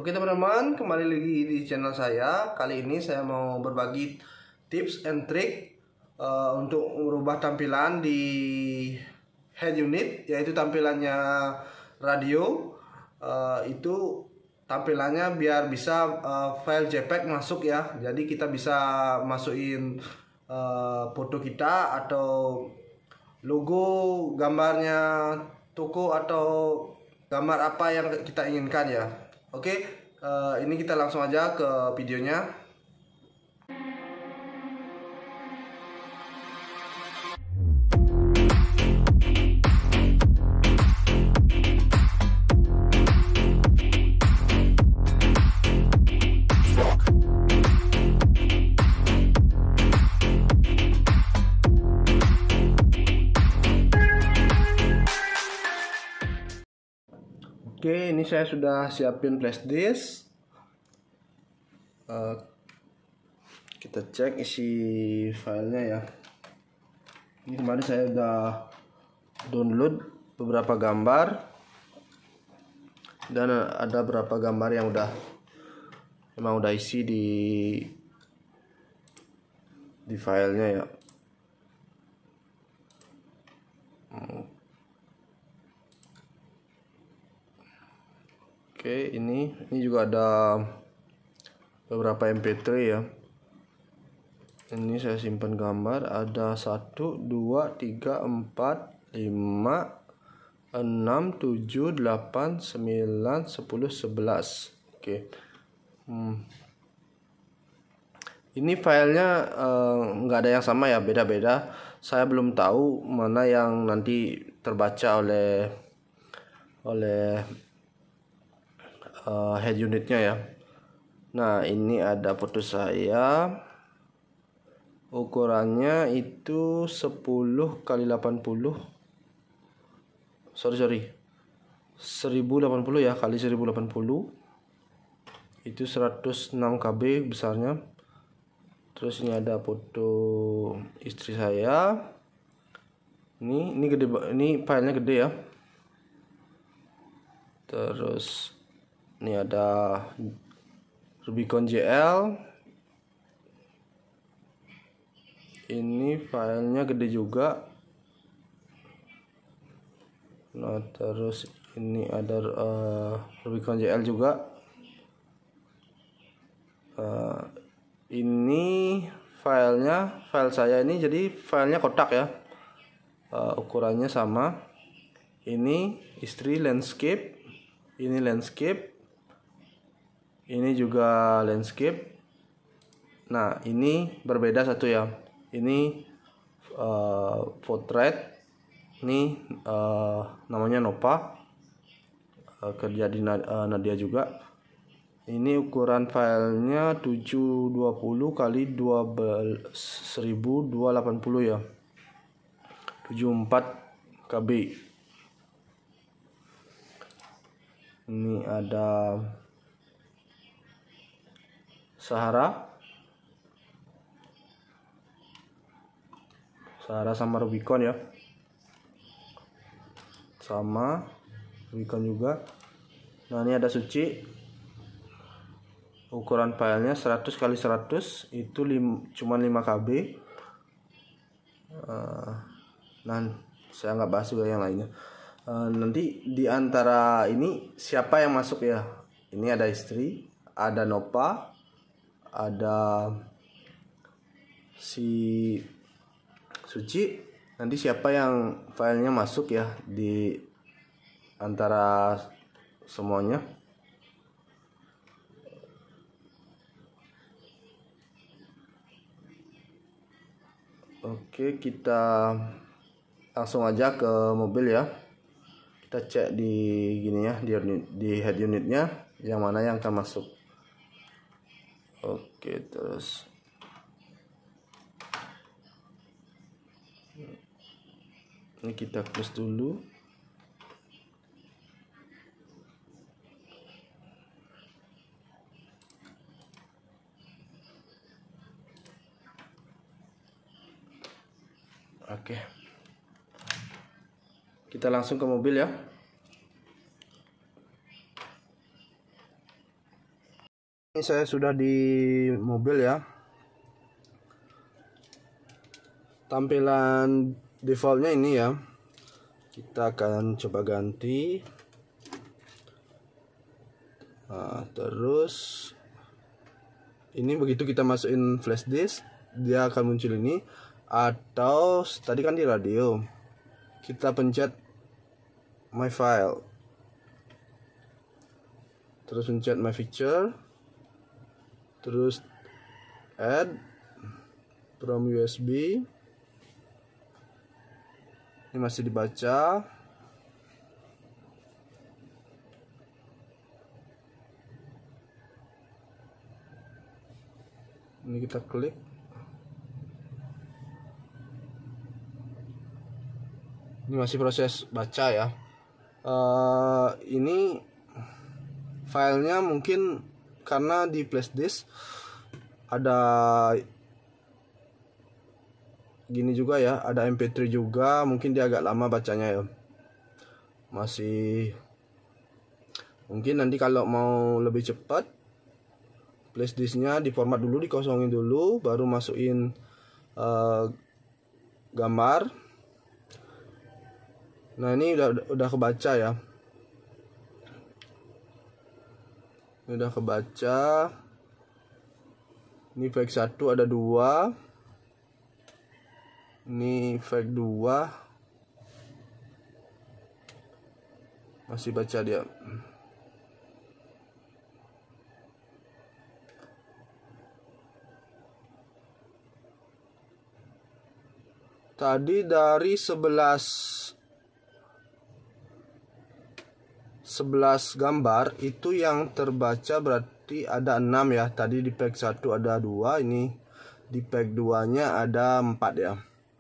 Oke teman-teman, kembali lagi di channel saya. Kali ini saya mau berbagi tips and trick untuk merubah tampilan di head unit, yaitu tampilannya radio. Itu tampilannya biar bisa file JPEG masuk ya. Jadi kita bisa masukin foto kita atau logo, gambarnya toko atau gambar apa yang kita inginkan ya. Oke, ini kita langsung aja ke videonya. Oke, ini saya sudah siapin flash disk. Kita cek isi filenya ya. Ini kemarin saya udah download beberapa gambar dan ada beberapa gambar yang memang udah isi di filenya ya. Oke, ini juga ada beberapa MP3 ya. Ini saya simpan gambar, ada 1, 2, 3, 4, 5, 6, 7, 8, 9, 10, 11. Oke. Ini filenya nggak ada yang sama ya, beda-beda. Saya belum tahu mana yang nanti terbaca oleh head unitnya ya. Nah, ini ada foto saya. Ukurannya itu 10 kali 80. Sorry. 1080 ya, kali 1080. Itu 106 KB besarnya. Terus ini ada foto istri saya. Ini gede, ini filenya gede ya. Terus ini ada Rubicon JL. Ini filenya gede juga. Nah, terus ini ada Rubicon JL juga. Ini file saya ini jadi filenya kotak ya. Ukurannya sama. Ini istri landscape. Ini landscape. Ini juga landscape. Nah, ini berbeda satu ya. Ini portrait. Ini namanya Nova. Kerja di Nadia juga. Ini ukuran filenya 720 kali 1280 ya. 74 KB. Ini ada Sahara sama Rubicon ya. Sama Rubicon juga. Nah, ini ada Suci. Ukuran filenya 100 kali 100 itu cuma 5 KB. Nah, saya nggak bahas juga yang lainnya. Nanti di antara ini siapa yang masuk ya? Ini ada istri, ada Nova, ada si Suci. Nanti siapa yang filenya masuk ya di antara semuanya. Oke, kita langsung aja ke mobil ya. Kita cek di gini ya, di head unitnya yang mana yang akan masuk. Oke, terus ini kita close dulu. Oke. Kita langsung ke mobil ya. Ini saya sudah di mobil ya. Tampilan defaultnya ini ya. Kita akan coba ganti. Nah, terus ini begitu kita masukin flash disk, dia akan muncul ini. Atau tadi kan di radio, kita pencet my file, terus pencet my feature, terus add from USB. Ini masih dibaca. Ini kita klik. Ini masih proses baca ya. Ini filenya mungkin karena di flash disk ada gini juga ya, ada MP3 juga, mungkin dia agak lama bacanya ya. Masih mungkin nanti kalau mau lebih cepat, flash disknya diformat dulu, dikosongin dulu, baru masukin gambar. Nah, ini udah kebaca ya. Ini udah kebaca. Ini fake 1 ada 2. Ini fake 2. Masih baca dia. Tadi dari 11 gambar itu yang terbaca berarti ada 6 ya. Tadi di pack 1 ada 2, ini di pack 2 nya ada 4 ya.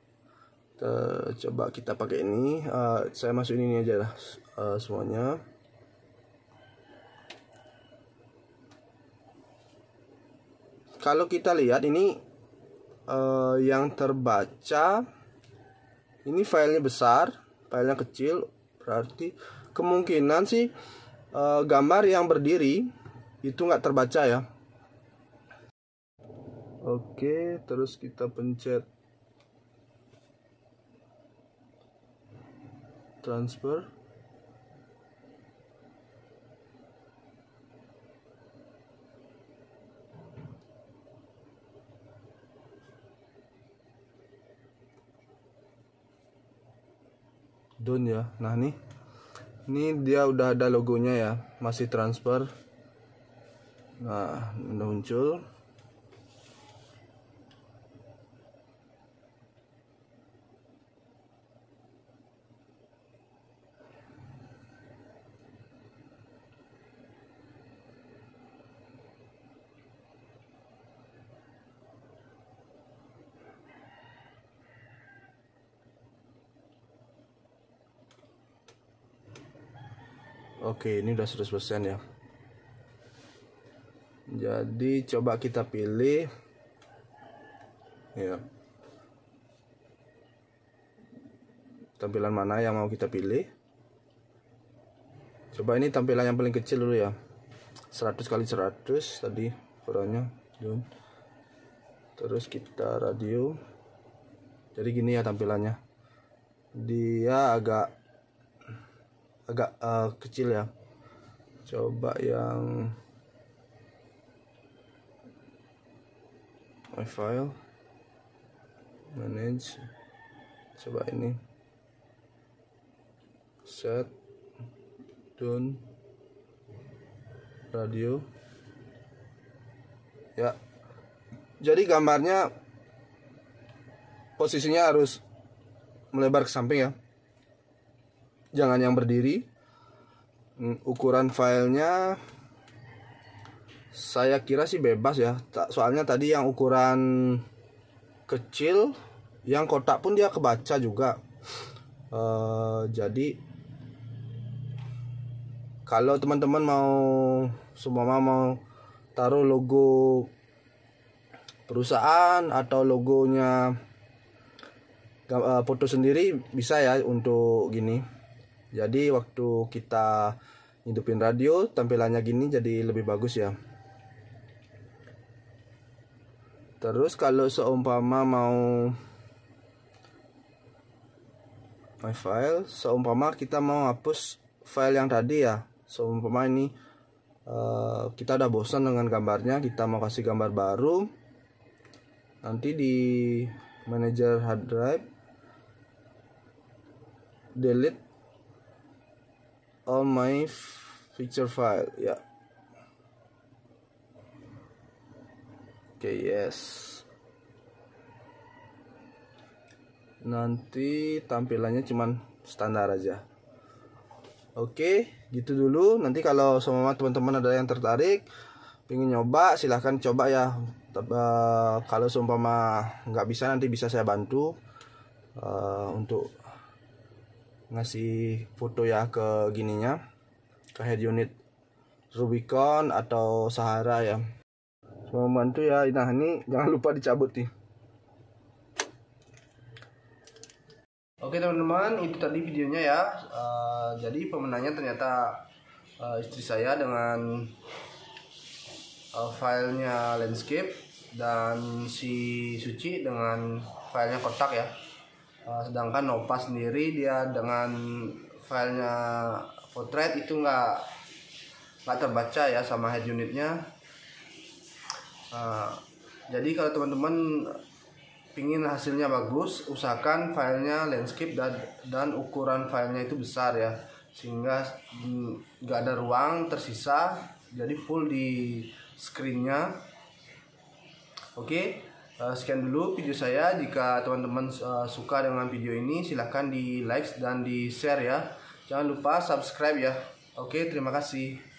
Coba kita pakai ini. Saya masukin ini aja lah semuanya. Kalau kita lihat ini yang terbaca ini filenya besar, filenya kecil, berarti kemungkinan sih gambar yang berdiri itu nggak terbaca ya. Oke, terus kita pencet transfer. Done ya. Nah, ini dia udah ada logonya ya, masih transfer. Nah, udah muncul. Oke, ini udah 100% ya. Jadi coba kita pilih ya, tampilan mana yang mau kita pilih. Coba ini tampilan yang paling kecil dulu ya, 100x100 tadi ukurannya. Terus kita radio. Jadi gini ya tampilannya, dia agak kecil ya. Coba yang my file, manage, coba ini set, done, radio ya. Jadi gambarnya posisinya harus melebar ke samping ya, jangan yang berdiri. Ukuran filenya saya kira sih bebas ya, soalnya tadi yang ukuran kecil, yang kotak pun dia kebaca juga. Jadi kalau teman-teman mau taruh logo perusahaan atau logonya foto sendiri bisa ya untuk gini. Jadi waktu kita hidupin radio tampilannya gini jadi lebih bagus ya. Terus kalau seumpama mau my file, seumpama kita mau hapus file yang tadi ya, seumpama ini kita udah bosan dengan gambarnya, kita mau kasih gambar baru, nanti di manager hard drive delete all my picture file ya. Oke, yes. Nanti tampilannya cuman standar aja. Oke, gitu dulu. Nanti kalau semua teman-teman ada yang tertarik pengen nyoba, silahkan coba ya. Kalau seumpama nggak bisa, nanti bisa saya bantu untuk ngasih foto ya ke gininya, ke head unit Rubicon atau Sahara ya. Semoga membantu ya. Nah, ini jangan lupa dicabut nih. Oke teman-teman, itu tadi videonya ya. Jadi pemenangnya ternyata istri saya dengan filenya landscape, dan si Suci dengan filenya kotak ya. Sedangkan Nova sendiri dia dengan filenya portrait itu nggak terbaca ya sama head unitnya. Jadi kalau teman-teman pingin hasilnya bagus, usahakan filenya landscape dan ukuran filenya itu besar ya, sehingga nggak ada ruang tersisa, jadi full di screennya. Oke, sekian dulu video saya. Jika teman-teman suka dengan video ini, silahkan di like dan di share ya. Jangan lupa subscribe ya. Oke, terima kasih.